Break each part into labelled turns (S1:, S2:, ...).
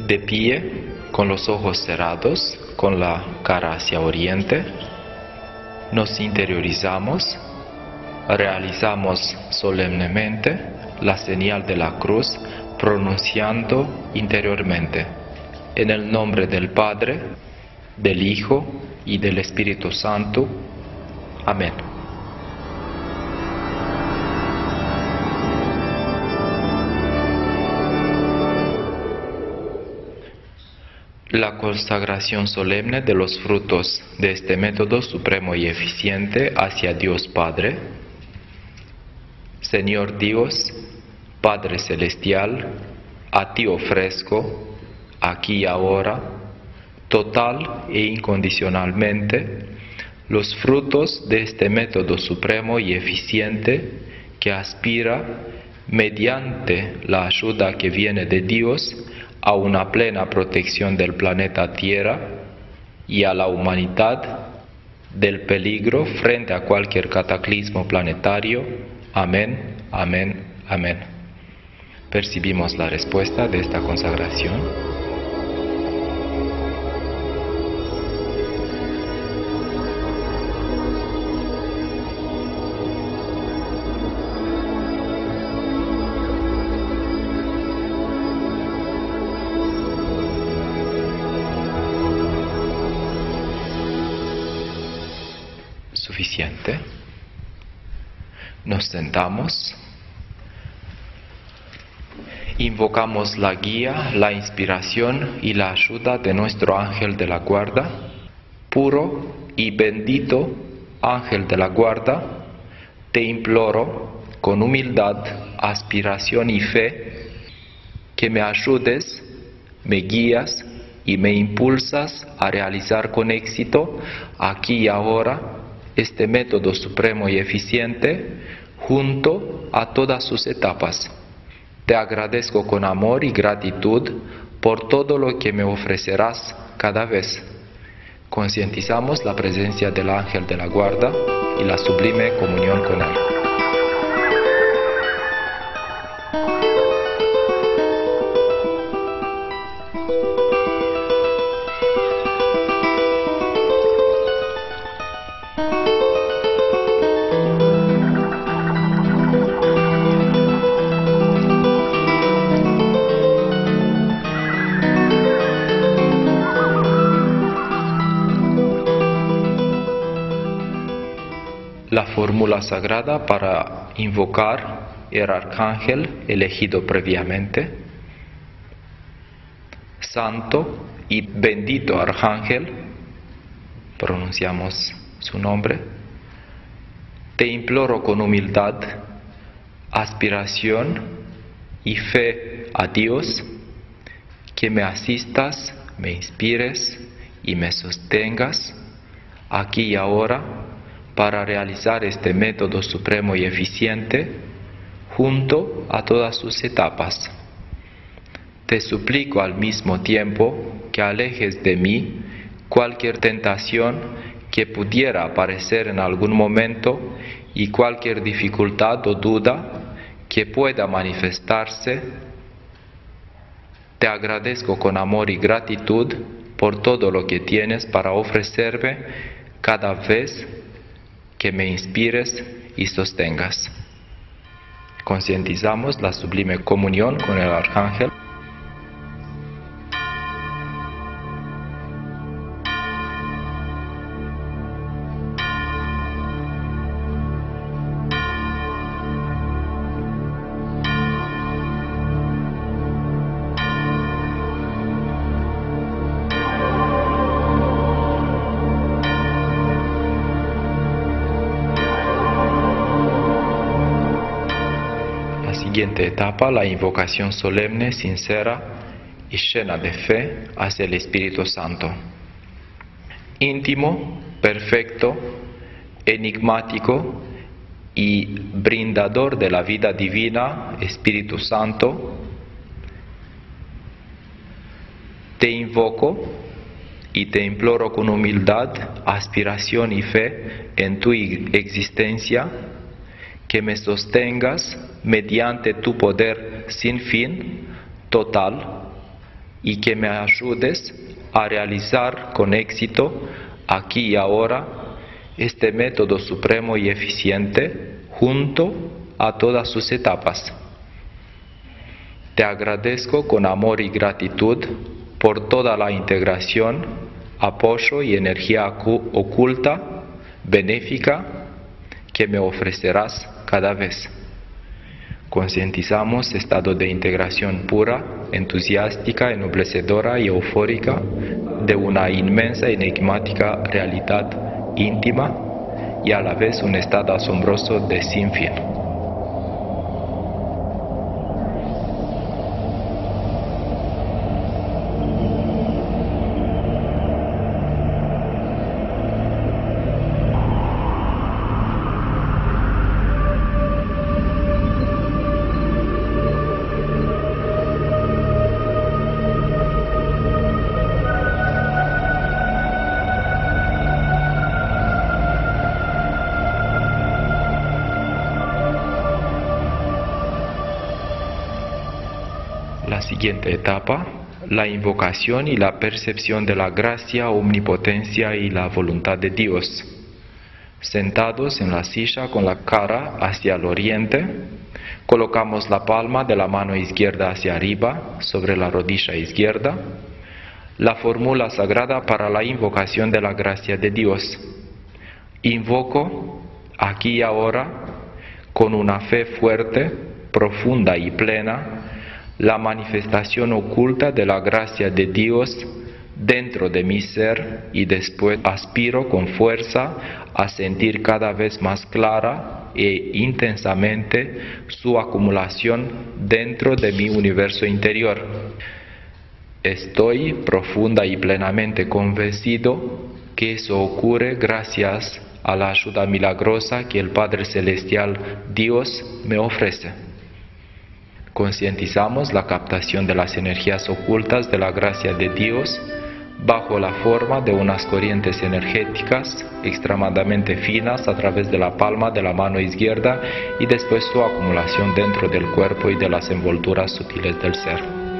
S1: De pie, con los ojos cerrados, con la cara hacia oriente, nos interiorizamos, realizamos solemnemente la señal de la cruz, pronunciando interiormente, en el nombre del Padre, del Hijo y del Espíritu Santo. Amén. La consagración solemne de los frutos de este método supremo y eficiente hacia Dios Padre. Señor Dios, Padre Celestial, a ti ofrezco, aquí y ahora, total e incondicionalmente, los frutos de este método supremo y eficiente que aspira, mediante la ayuda que viene de Dios, a una plena protección del planeta Tierra y a la humanidad del peligro frente a cualquier cataclismo planetario. Amén, amén, amén. Percibimos la respuesta de esta consagración. Suficiente. Nos sentamos, invocamos la guía, la inspiración y la ayuda de nuestro ángel de la guarda. Puro y bendito ángel de la guarda, te imploro con humildad, aspiración y fe, que me ayudes, me guías y me impulsas a realizar con éxito, aquí y ahora, este método supremo y eficiente, junto a todas sus etapas. Te agradezco con amor y gratitud por todo lo que me ofrecerás cada vez. Concientizamos la presencia del ángel de la guarda y la sublime comunión con él. La fórmula sagrada para invocar el arcángel elegido previamente. Santo y bendito arcángel, pronunciamos su nombre, te imploro con humildad, aspiración y fe a Dios, que me asistas, me inspires y me sostengas aquí y ahora, para realizar este método supremo y eficiente junto a todas sus etapas. Te suplico al mismo tiempo que alejes de mí cualquier tentación que pudiera aparecer en algún momento y cualquier dificultad o duda que pueda manifestarse. Te agradezco con amor y gratitud por todo lo que tienes para ofrecerme cada vez que me inspires y sostengas. Concientizamos la sublime comunión con el arcángel. Siguiente etapa, la invocación solemne, sincera y llena de fe hacia el Espíritu Santo. Íntimo, perfecto, enigmático y brindador de la vida divina, Espíritu Santo, te invoco y te imploro con humildad, aspiración y fe en tu existencia, que me sostengas mediante tu poder sin fin, total y que me ayudes a realizar con éxito aquí y ahora este método supremo y eficiente junto a todas sus etapas. Te agradezco con amor y gratitud por toda la integración, apoyo y energía oculta, benéfica, que me ofrecerás cada vez. Concientizamos estado de integración pura, entusiástica, ennoblecedora y eufórica de una inmensa y enigmática realidad íntima y a la vez un estado asombroso de sin fin. La siguiente etapa, la invocación y la percepción de la gracia, omnipotencia y la voluntad de Dios. Sentados en la silla con la cara hacia el oriente, colocamos la palma de la mano izquierda hacia arriba, sobre la rodilla izquierda. La fórmula sagrada para la invocación de la gracia de Dios. Invoco aquí y ahora, con una fe fuerte, profunda y plena, la manifestación oculta de la gracia de Dios dentro de mi ser y después aspiro con fuerza a sentir cada vez más clara e intensamente su acumulación dentro de mi universo interior. Estoy profunda y plenamente convencido que eso ocurre gracias a la ayuda milagrosa que el Padre Celestial Dios me ofrece. Concientizamos la captación de las energías ocultas de la gracia de Dios bajo la forma de unas corrientes energéticas extremadamente finas a través de la palma de la mano izquierda y después su acumulación dentro del cuerpo y de las envolturas sutiles del ser.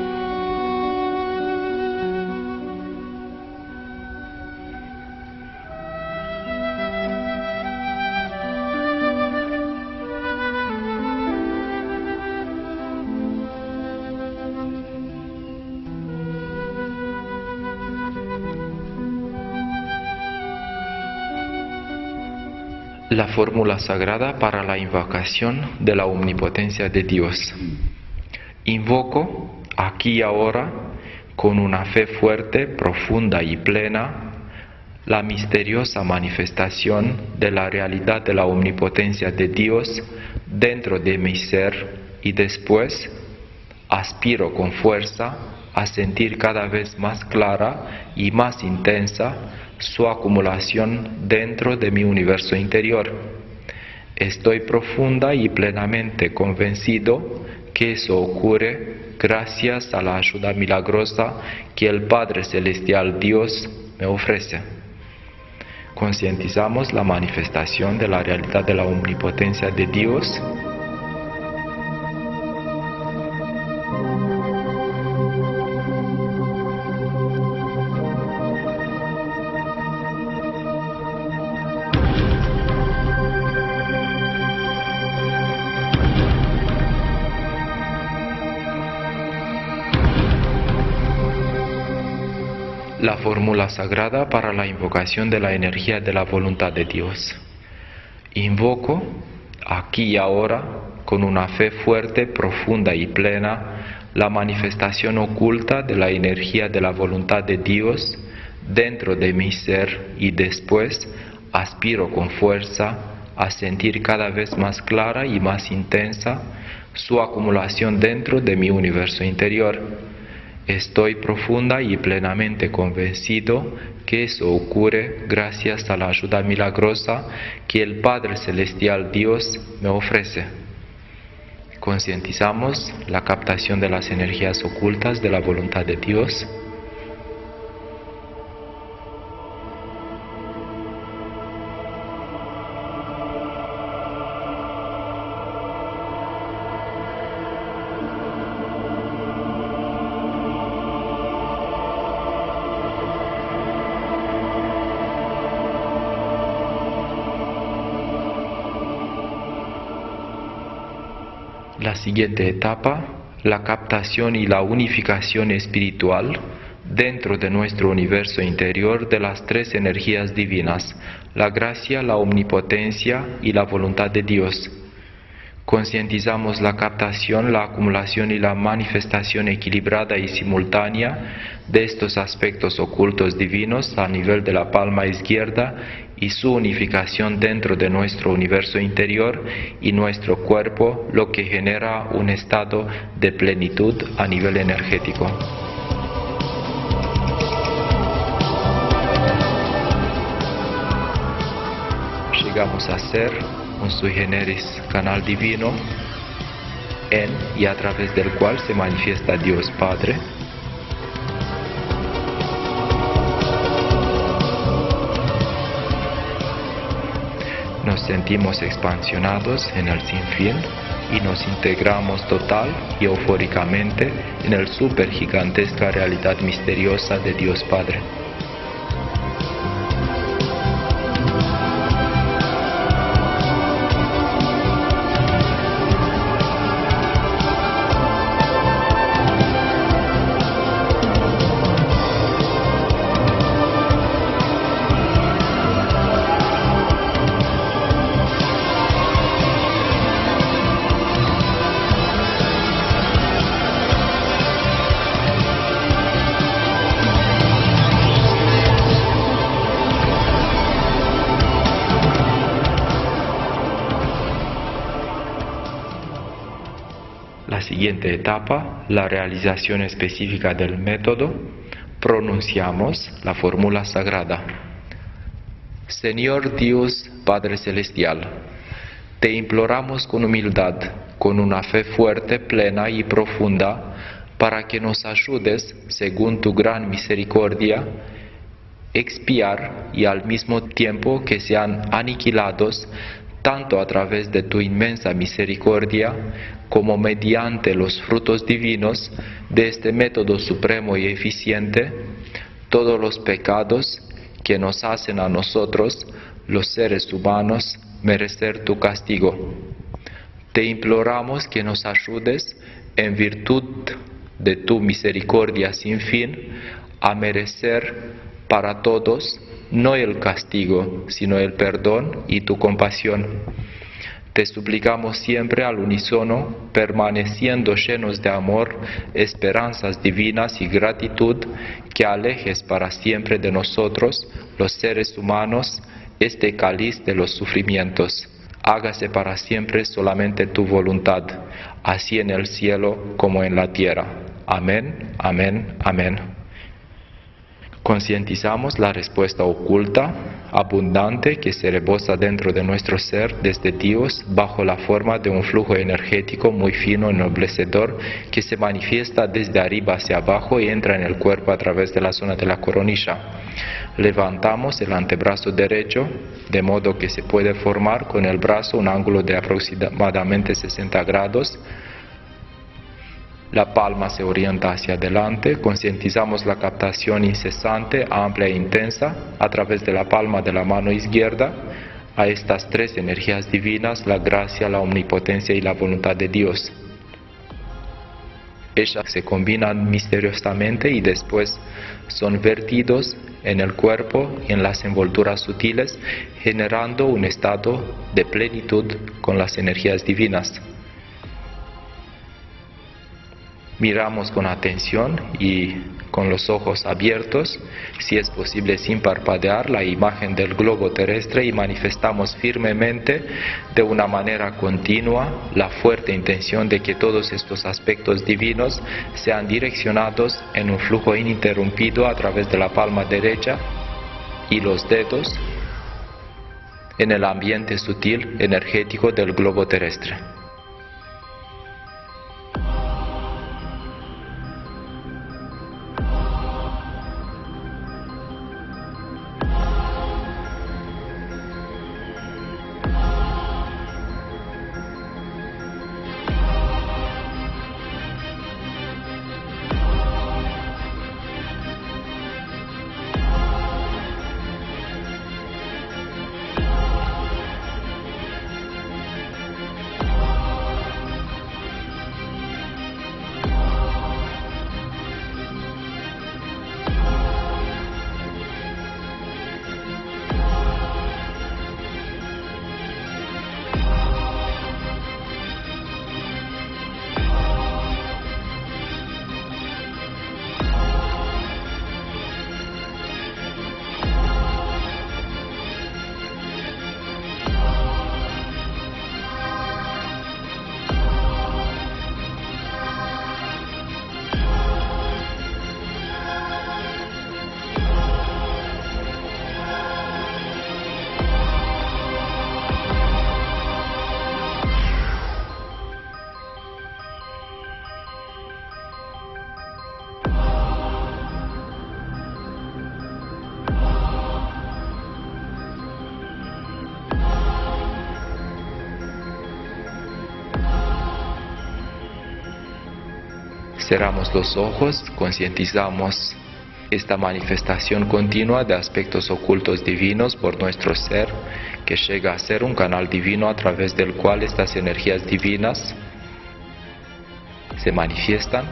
S1: La fórmula sagrada para la invocación de la omnipotencia de Dios. Invoco aquí y ahora, con una fe fuerte, profunda y plena, la misteriosa manifestación de la realidad de la omnipotencia de Dios dentro de mi ser y después aspiro con fuerza a sentir cada vez más clara y más intensa su acumulación dentro de mi universo interior. Estoy profunda y plenamente convencido que eso ocurre gracias a la ayuda milagrosa que el Padre Celestial Dios me ofrece. Concientizamos la manifestación de la realidad de la omnipotencia de Dios. La fórmula sagrada para la invocación de la energía de la voluntad de Dios. Invoco aquí y ahora, con una fe fuerte, profunda y plena, la manifestación oculta de la energía de la voluntad de Dios dentro de mi ser y después aspiro con fuerza a sentir cada vez más clara y más intensa su acumulación dentro de mi universo interior. Estoy profunda y plenamente convencido que eso ocurre gracias a la ayuda milagrosa que el Padre Celestial Dios me ofrece. Concientizamos la captación de las energías ocultas de la voluntad de Dios. La siguiente etapa, la captación y la unificación espiritual dentro de nuestro universo interior de las tres energías divinas, la gracia, la omnipotencia y la voluntad de Dios. Concientizamos la captación, la acumulación y la manifestación equilibrada y simultánea de estos aspectos ocultos divinos a nivel de la palma izquierda y su unificación dentro de nuestro universo interior y nuestro cuerpo, lo que genera un estado de plenitud a nivel energético. Llegamos a ser un sui generis canal divino en y a través del cual se manifiesta Dios Padre. Nos sentimos expansionados en el sinfín y nos integramos total y eufóricamente en el supergigantesca realidad misteriosa de Dios Padre. La siguiente etapa, la realización específica del método, pronunciamos la fórmula sagrada. Señor Dios Padre Celestial, te imploramos con humildad, con una fe fuerte, plena y profunda, para que nos ayudes, según tu gran misericordia, expiar y al mismo tiempo que sean aniquilados tanto a través de tu inmensa misericordia como mediante los frutos divinos de este método supremo y eficiente, todos los pecados que nos hacen a nosotros, los seres humanos, merecer tu castigo. Te imploramos que nos ayudes, en virtud de tu misericordia sin fin, a merecer para todos no el castigo, sino el perdón y tu compasión. Te suplicamos siempre al unísono, permaneciendo llenos de amor, esperanzas divinas y gratitud, que alejes para siempre de nosotros, los seres humanos, este cáliz de los sufrimientos. Hágase para siempre solamente tu voluntad, así en el cielo como en la tierra. Amén, amén, amén. Concientizamos la respuesta oculta, abundante, que se rebosa dentro de nuestro ser desde Dios bajo la forma de un flujo energético muy fino, ennoblecedor, que se manifiesta desde arriba hacia abajo y entra en el cuerpo a través de la zona de la coronilla. Levantamos el antebrazo derecho, de modo que se puede formar con el brazo un ángulo de aproximadamente 60 grados. La palma se orienta hacia adelante, concientizamos la captación incesante, amplia e intensa a través de la palma de la mano izquierda a estas tres energías divinas, la gracia, la omnipotencia y la voluntad de Dios. Ellas se combinan misteriosamente y después son vertidos en el cuerpo y en las envolturas sutiles, generando un estado de plenitud con las energías divinas. Miramos con atención y con los ojos abiertos, si es posible sin parpadear, la imagen del globo terrestre y manifestamos firmemente, de una manera continua, la fuerte intención de que todos estos aspectos divinos sean direccionados en un flujo ininterrumpido a través de la palma derecha y los dedos en el ambiente sutil energético del globo terrestre. Cerramos los ojos, concientizamos esta manifestación continua de aspectos ocultos divinos por nuestro ser, que llega a ser un canal divino a través del cual estas energías divinas se manifiestan.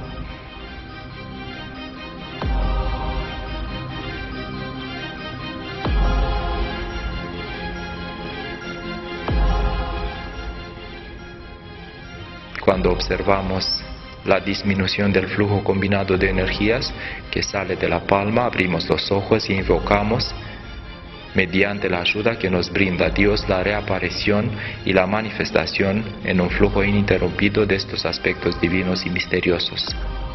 S1: Cuando observamos la disminución del flujo combinado de energías que sale de la palma, abrimos los ojos y invocamos, mediante la ayuda que nos brinda Dios, la reaparición y la manifestación en un flujo ininterrumpido de estos aspectos divinos y misteriosos.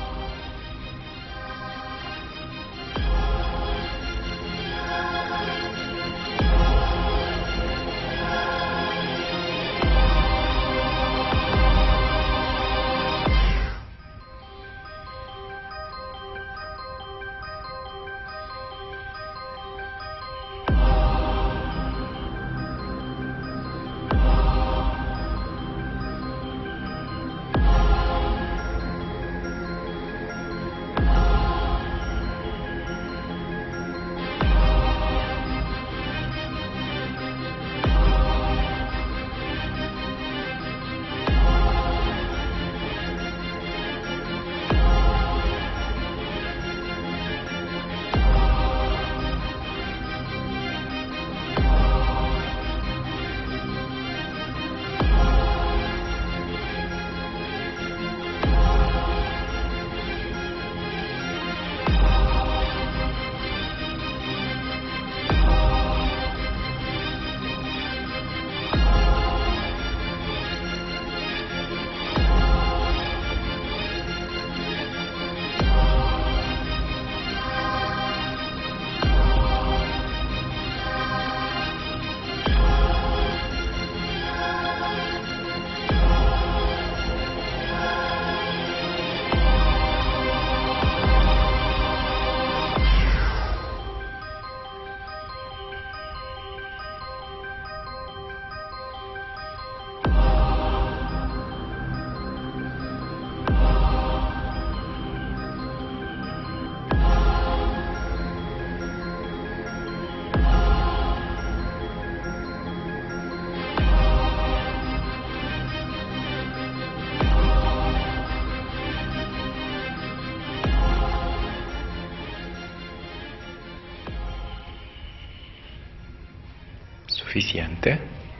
S1: Suficiente.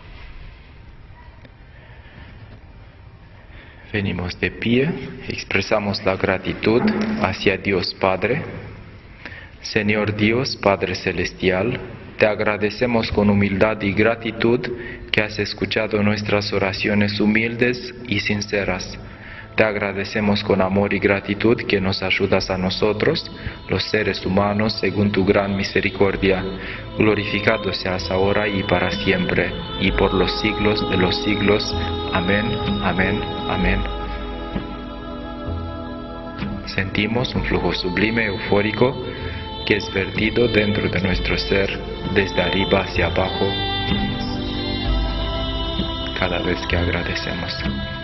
S1: Venimos de pie, expresamos la gratitud hacia Dios Padre. Señor Dios, Padre Celestial, te agradecemos con humildad y gratitud que has escuchado nuestras oraciones humildes y sinceras. Te agradecemos con amor y gratitud que nos ayudas a nosotros, los seres humanos, según tu gran misericordia. Glorificado seas ahora y para siempre, y por los siglos de los siglos. Amén, amén, amén. Sentimos un flujo sublime, eufórico, que es vertido dentro de nuestro ser, desde arriba hacia abajo, cada vez que agradecemos.